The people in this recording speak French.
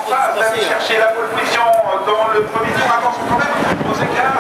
pas d'aller chercher la pole position dans le premier tour. Attention quand même aux écarts.